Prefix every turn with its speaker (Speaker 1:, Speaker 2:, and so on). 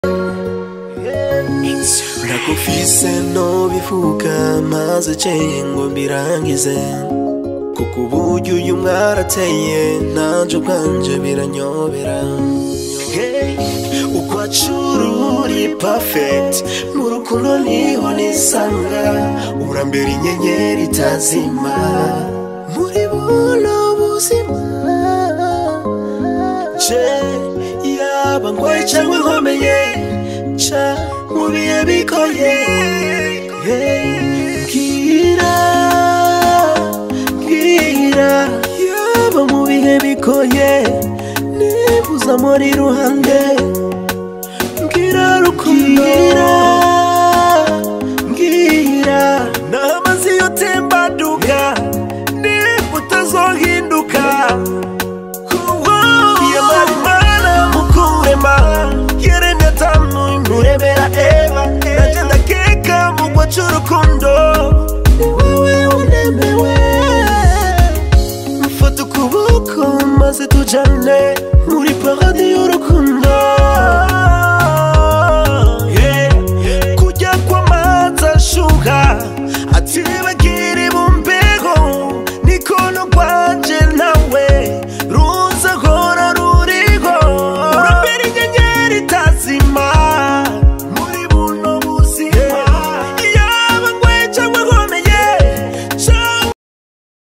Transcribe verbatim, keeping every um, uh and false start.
Speaker 1: Nakufise no bivuga maze cengo mbirangize kuko uburyo uyu mwarateye nanje bwanje biranyobera. Hey, ukwacururi perfect mu rukundo niho nisanga urambera inyenyeri itazima muri buno buzima. Je yaba ngoye cyangwa nkomeye cha mubiye bikoye. Hey, gira gira yaba mubiye bikoye nibuza muri ruhande. Gira rukundo gira namazi yotemba duka nibutazohinduka kuwo yamara mukurema yeremye tamu murebera eva najenda keka mugwa cy'urukundo wewe unemewe mfata ukuboko maze tujane muri paradis y'urukundo. Yeah, kujya kwa maza shuka atiwe